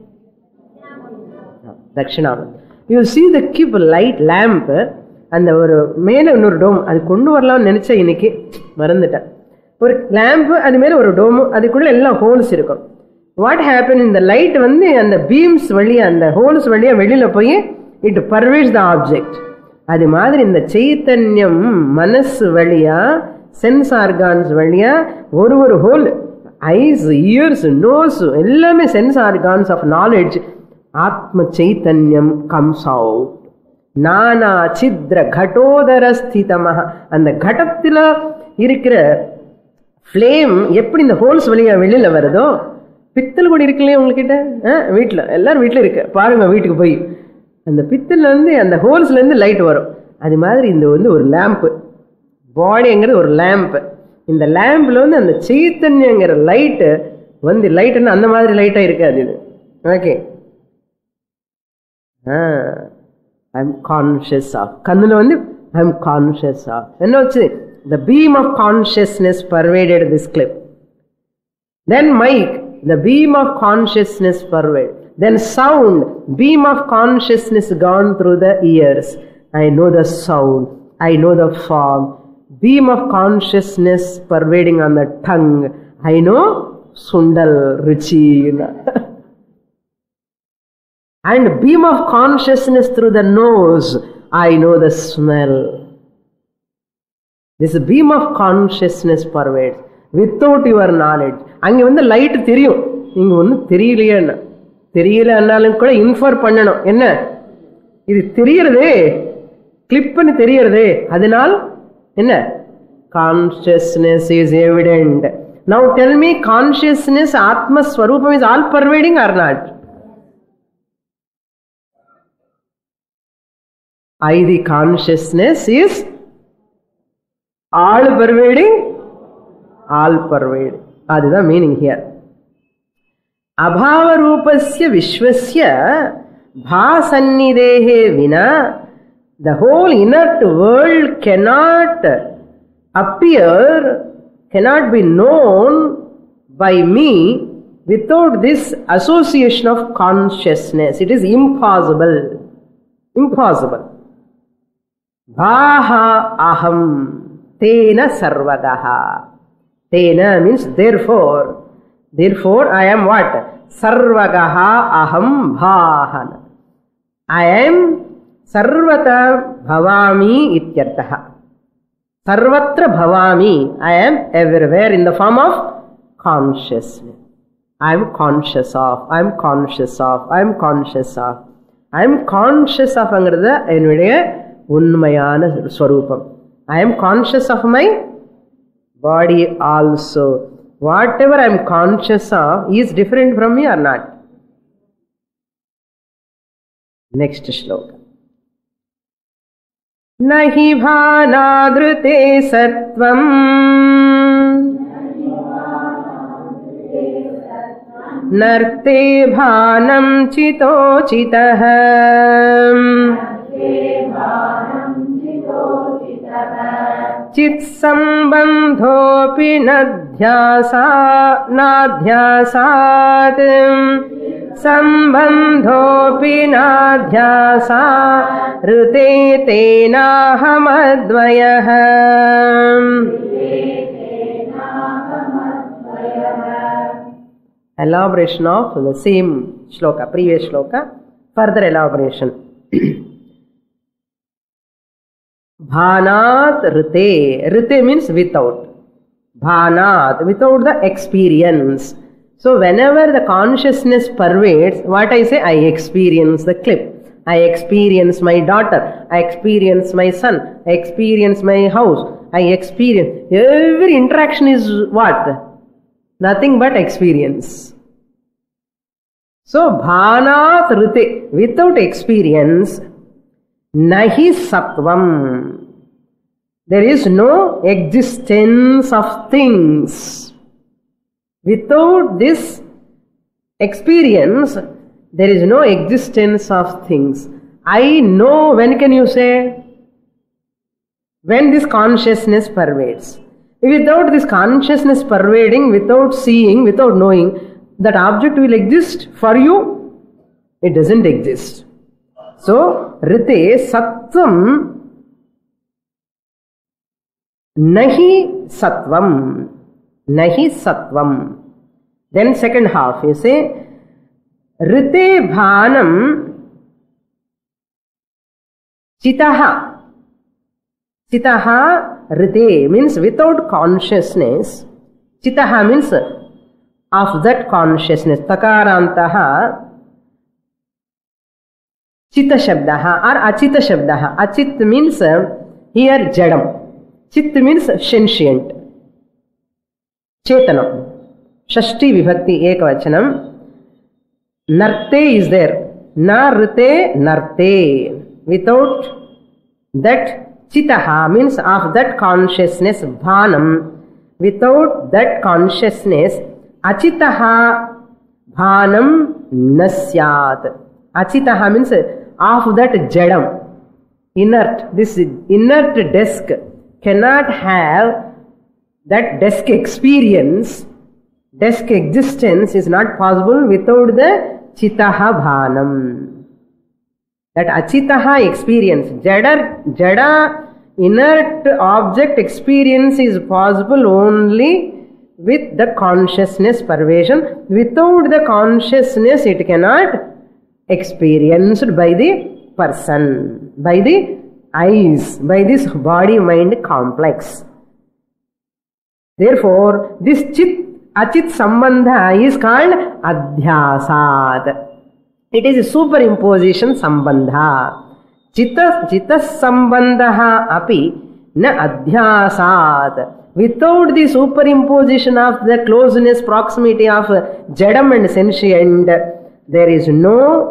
Dakshinamurti. You see the keep light lamp and ஒரு மேல இன்னொரு டோம் அது கொண்டு வரலாம்னு நினைச்சேன், இன்னைக்கு மறந்துட்டேன். ஒரு லேம்ப் அது மேல ஒரு டோம், அதுக்குள்ள எல்லாம் ஹோல்ஸ் இருக்கும். வாட் ஹேப்பன், இந்த லைட் வந்து அந்த பீம்ஸ் வழியா அந்த ஹோல்ஸ் வழியா வெளியில போய் இட் பர்வேஸ் த ஆப்ஜெக்ட். அது மாதிரி இந்த சைத்தன்யம் மனசு வழியா சென்ஸ் ஆர்கான்ஸ் வழியா ஒரு ஒரு ஹோல், ஐஸ், இயர்ஸ், நோஸ் எல்லாமே சென்ஸ் ஆர்கான்ஸ் ஆஃப் நாலேஜ். ஆத்ம சைத்தன்யம் கம்ஸ் அவுட். நானா சித்ர கடோதர ஸ்திதமஹ. அந்த கடத்துல இருக்கிற ஃப்ளேம் எப்படி இந்த ஹோல்ஸ் வழியா வெளியில வருதோ, பித்தல் கூட இருக்குல்லையே உங்ககிட்ட வீட்டுல, எல்லாரும் வீட்டுல இருக்கு பாருங்க, வீட்டுக்கு போய் அந்த பித்தல்ல இருந்து அந்த ஹோல்ஸ்ல இருந்து லைட் வரும். அது மாதிரி இந்த வந்து ஒரு லேம்ப், பாடிங்கிறது ஒரு லேம்ப். இந்த லேம்ப்ல வந்து அந்த சைத்தன்யங்கிற லைட்டு வந்து லைட்னா அந்த மாதிரி லைட்டா இருக்காது இது. Okay, I am conscious of. கண்ணுல வந்து ஐ எம் கான்ஷியஸ் ஆஃப் என்ன வச்சு, the beam of consciousness pervaded this clip. Then mic, the beam of consciousness pervaded. Then sound, beam of consciousness gone through the ears. I know the sound, I know the form. Beam of consciousness pervading on the tongue. I know Sundal, Ruchi. And beam of consciousness through the nose. I know the smell. This beam of consciousness pervades without your knowledge. அங்க வந்து light தெரியும், இங்க ஒன்னும் தெரியலையே. தெரியலன்னாலும் கூட infer பண்ணணும். என்ன இது தெரியறதே, கிளிப் பண்ணி தெரியறதே, அதனால் என்ன, consciousness is evident. Now tell me, consciousness ஆத்மஸ்வரூபம் is all pervading or not? I the consciousness is all pervading, all pervading. அதுதான் மீனிங் ஹியர். அபாவ ரூபஸ்ய விஸ்வஸ்ய பாசன்னிதேஹே வினா the whole inert world cannot appear, cannot be known by me without this association of consciousness. It is impossible. Impossible. Bhaha aham Tena sarvagaha. Tena means therefore. Therefore I am what? Sarvagaha aham bhahana. I am sarvata bhavami ityartaha. Sarvatra bhavami. I am everywhere in the form of consciousness. I am conscious of. I am conscious of. I am conscious of. I am conscious of angrada ennuடைய உண்மையான ஸ்வரூபம். I am conscious of my body also. Whatever I am conscious of is different from me or not? Next shloka. Nahi bhanadrute sattvam narte bhanam chito chitah चित् सम्बन्धोऽपि नध्यासा नाध्यासात् सम्बन्धोऽपि नाध्यासा ऋते तेनाहमद्वयः. Elaboration of the same shloka, previous shloka, further elaboration. Bhanat rite. Rite means without. Bhanat, without the experience. So whenever the consciousness pervades, what I say? I experience the clip. I experience my daughter. I experience my son. I experience my house. I experience. Every interaction is what? Nothing but experience. So bhanat rite, without experience, nahi sattvam. There is no existence of things. Without this experience, there is no existence of things. I know, when can you say? When this consciousness pervades. Without this consciousness pervading, without seeing, without knowing, that object will exist for you? It doesn't exist. So, rite sattvam nahi sattvam. Nahi sattvam. Then second half you say, rite bhanam chitaha. Chitaha rite means without consciousness. Chitaha means of that consciousness. Takarantaha chita shabdaha or achita shabdaha. Achit means here jadam. Chit means sentient. Chetanam. Shashti vibhakti ekavachanam. Narte is there. Na rite narte. Without that chitaha means of that consciousness, bhanam, without that consciousness, achitaha bhanam nasyat. Achitaha means of that jadam, inert. This inert desk cannot have that desk experience. Desk existence is not possible without the chitaha bhanam. That achitaha experience, jada, jada, inert object experience is possible only with the consciousness pervasion. Without the consciousness, it cannot experienced by the person, by the eyes, by this body-mind complex. Therefore, this chit, achit sambandha is called adhyasad. It is a superimposition sambandha. Chita, chita sambandha api na adhyasad. Without the superimposition of the closeness, proximity of jadam and sentient, there is no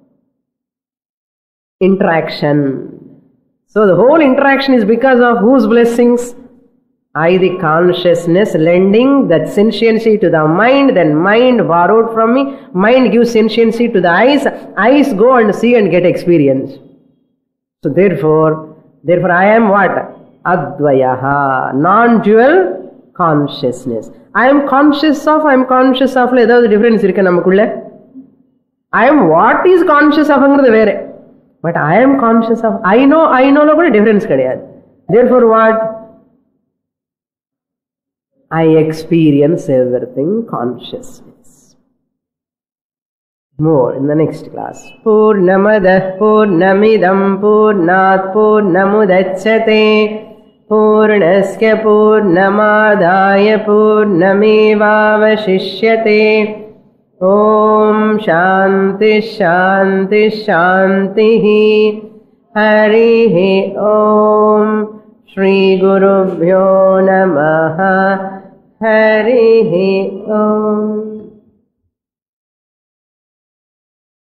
interaction. So the whole interaction is because of whose blessings? I, the consciousness, lending that sentiency to the mind, then mind borrowed from me, mind gives sentiency to the eyes, eyes go and see and get experience. So therefore, therefore I am what? Advayaha, non-dual consciousness. I am conscious of, I am conscious of, there is a difference. I am what is conscious of, but I am conscious of, I know, I know, no difference. Therefore what? I experience everything consciousness. More in the next class. Purnamadah Purnamidam Purnat Purnamudachyate Purnasya Purnamadaya Purnamevavashishyate. Om Shanti Shanti Shanti Harihi Om Shri Gurubhyo Namaha Harihi Om.